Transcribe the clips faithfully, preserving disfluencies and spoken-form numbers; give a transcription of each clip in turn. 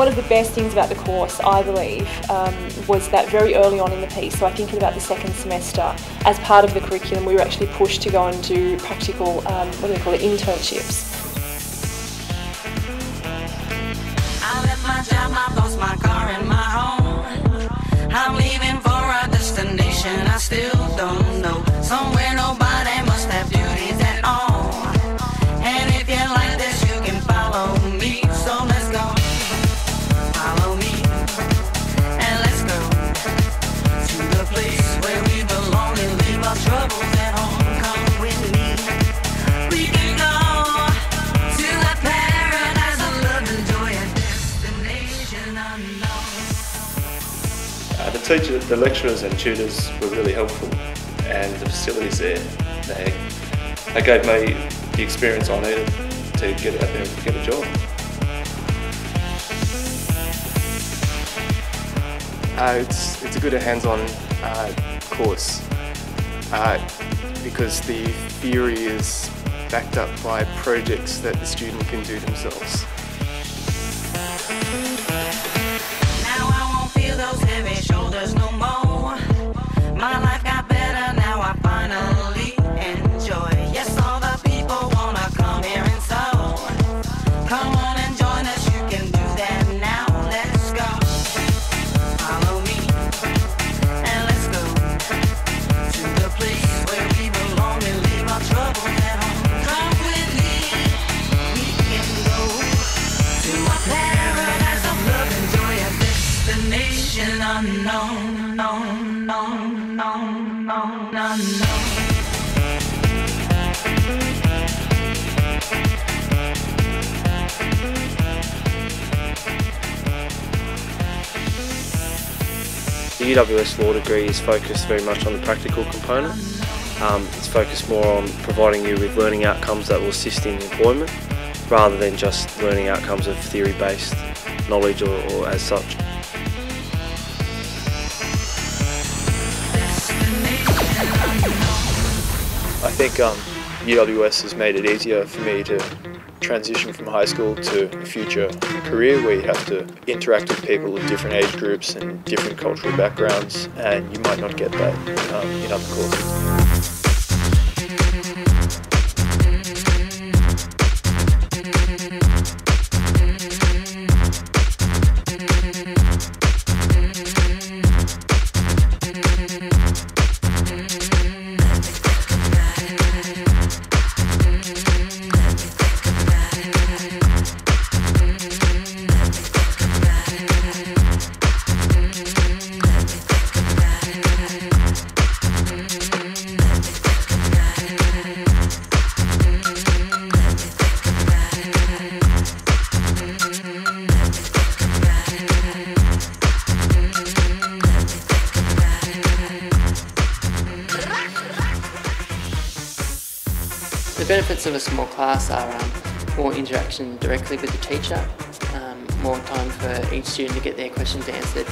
One of the best things about the course, I believe, um, was that very early on in the piece, so I think in about the second semester, as part of the curriculum, we were actually pushed to go and do practical, um, what do they call it, internships. I left my job, my boss, my car, and my home. I'm leaving for a destination I still don't know. Somewhere nobody must have duties at all. And if you like this, you can follow me. So let's go. Follow me. And let's go to the place where we belong and leave our troubles at home. Come with me. We can go to the paradise of love and joy, a destination unknown. Uh, the teacher, the lecturers and tutors were really helpful, and the facilities there, they, they gave me the experience I needed to get out there and get a job. Uh, it's, it's a good hands-on uh, course uh, because the theory is backed up by projects that the student can do themselves. Now I won't feel those heavy shoulders no more. My life got better, now I finally enjoy. Yes, all the people wanna come here and so. Come on and join us, you can do that now. Let's go. Follow me, and let's go to the place where we belong and leave our troubles at home. Come with me, we can go to a paradise of love and joy, a destination unknown, known, known, known, known, unknown. The U W S law degree is focused very much on the practical component. Um, it's focused more on providing you with learning outcomes that will assist in employment, rather than just learning outcomes of theory-based knowledge or, or as such. I think um, U W S has made it easier for me to transition from high school to a future career where you have to interact with people of different age groups and different cultural backgrounds, and you might not get that um, in other courses. The benefits of a small class are um, more interaction directly with the teacher, um, more time for each student to get their questions answered.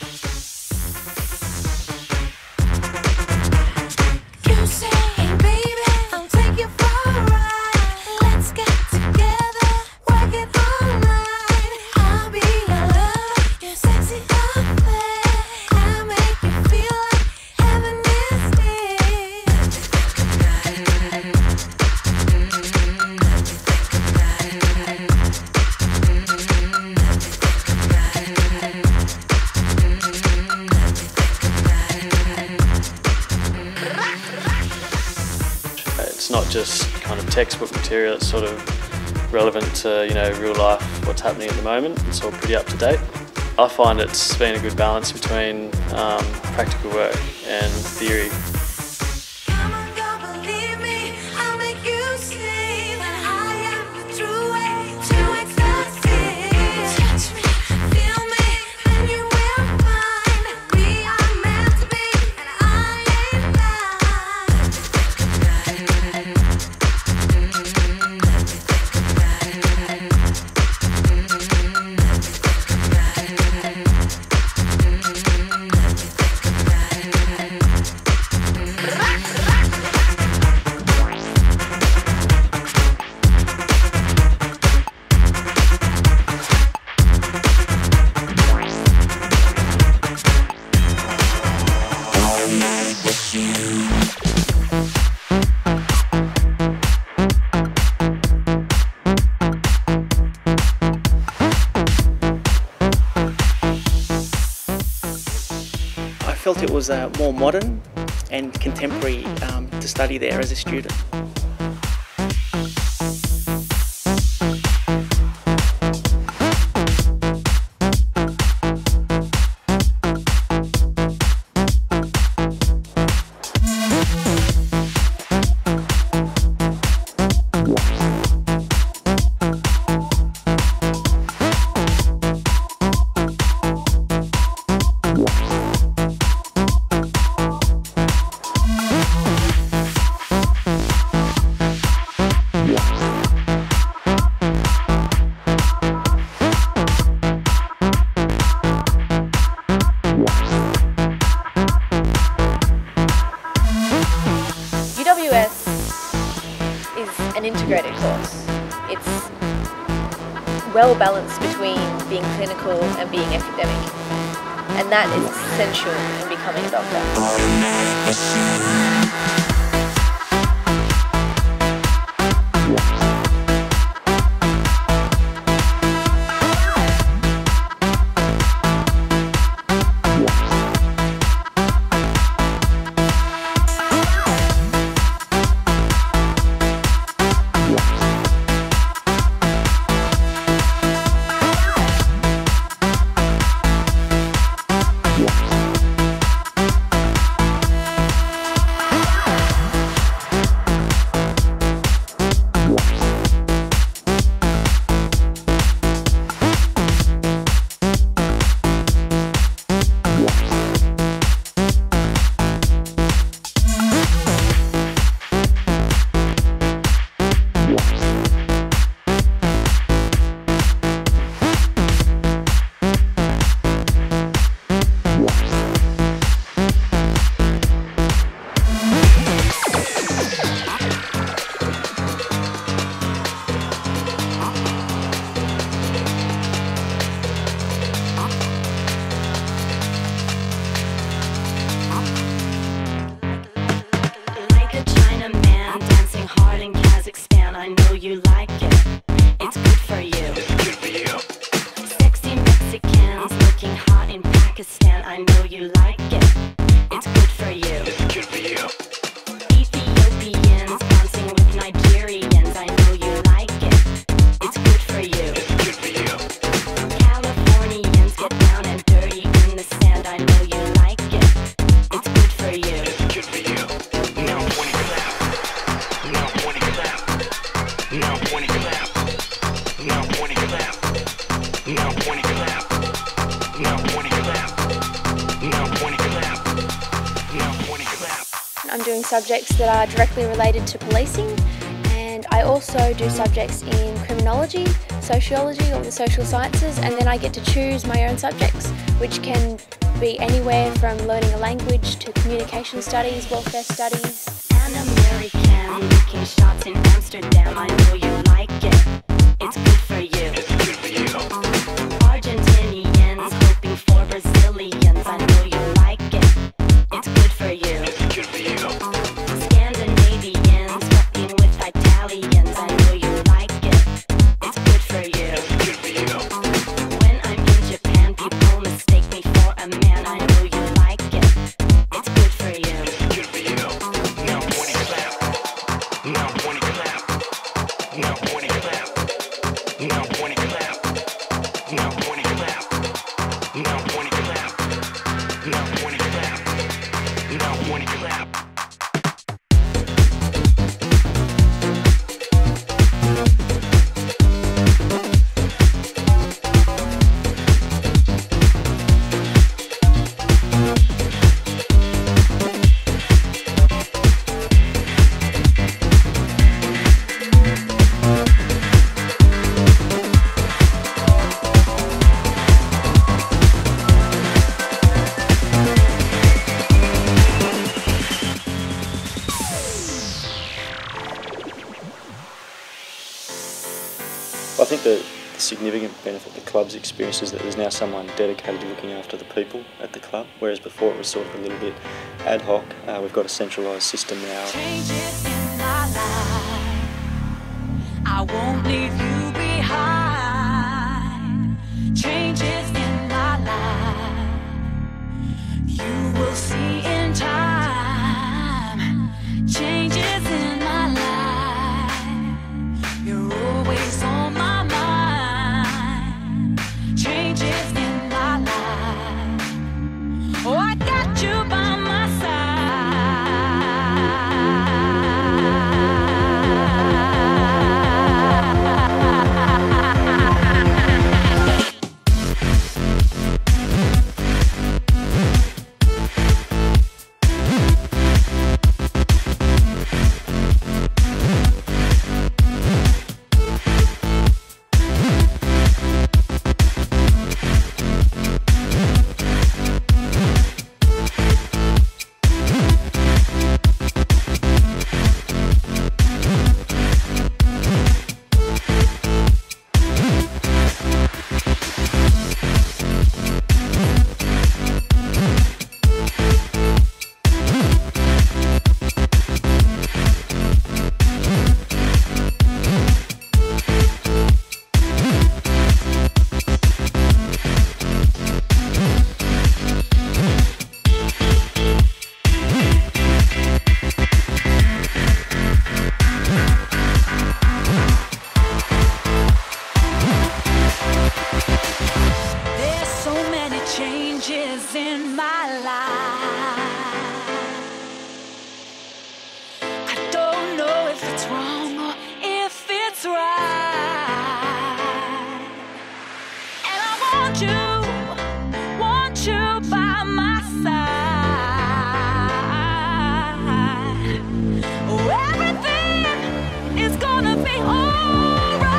It's not just kind of textbook material, it's sort of relevant to, you know, real life, what's happening at the moment. It's all pretty up to date. I find it's been a good balance between um, practical work and theory. felt it was uh, more modern and contemporary um, to study there as a student. U W S is an integrated course. It's well balanced between being clinical and being academic, and that is essential in becoming a doctor. I know you like it. It's good for you. It's good for you. Sexy Mexicans looking hot in Pakistan. I know you like it. It's good for you. It's good for you. Ethiopians dancing with Nigerians. I know you like it. It's good for you. It's good for you. Californians get down and dirty in the sand. I know you like it. It's good for you. It's good for you. Now when you clap. Now when you clap. Now when you clap. Now when you clap. Now when you clap. Now when you clap. Now when you clap. Now when you clap. I'm doing subjects that are directly related to policing, and I also do subjects in criminology, sociology, or the social sciences, and then I get to choose my own subjects, which can be anywhere from learning a language to communication studies, welfare studies. An American licking shots in Amsterdam. I know you like it. It's good for you. It's good for you. Argentinians hoping for Brazilians. I know you like it. It's good for you. It's good for you. Scandinavians fucking with Italians. I know you like it. It's good for you. It's good for you. When I'm in Japan, people mistake me for a man. I know you like it. It's good for you. It's good for you. Now when you clap. Now when you clap. Now when you clap. Now when you clap. Now when you clap. Now when you clap. Now when you clap. Now when you clap. I think the significant benefit the club's experienced is that there's now someone dedicated to looking after the people at the club, whereas before it was sort of a little bit ad hoc. Uh, we've got a centralised system now. Changes in my life, I won't leave you behind. Changes in my life, you will want you, want you by my side. Oh, everything is gonna be alright.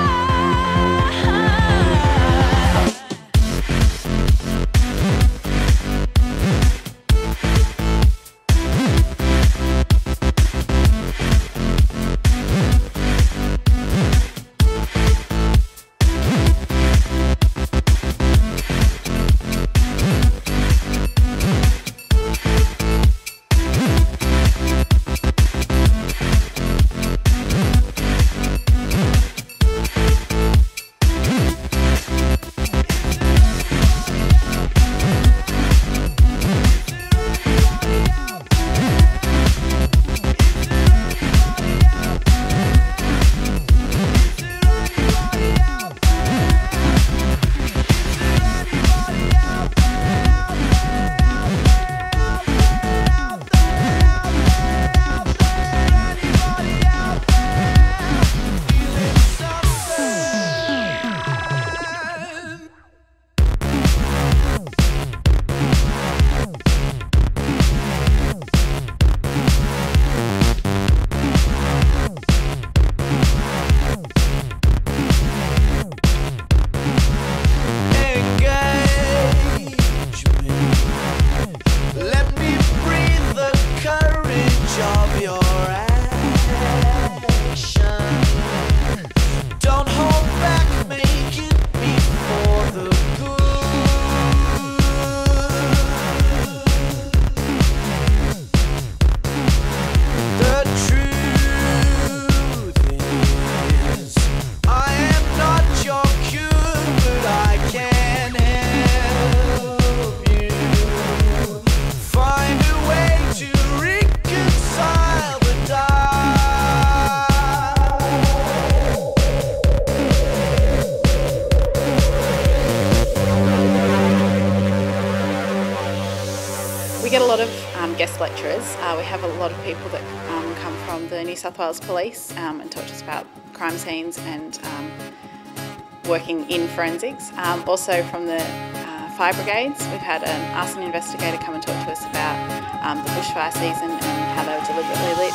We get a lot of um, guest lecturers. Uh, we have a lot of people that um, come from the New South Wales Police um, and talk to us about crime scenes and um, working in forensics. Um, also from the uh, fire brigades, we've had an arson investigator come and talk to us about um, the bushfire season and how they were deliberately lit.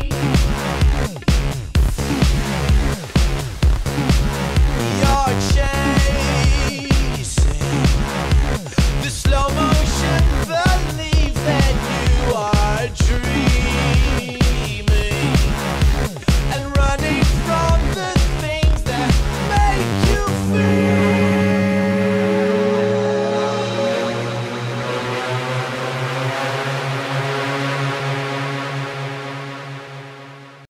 Your chance.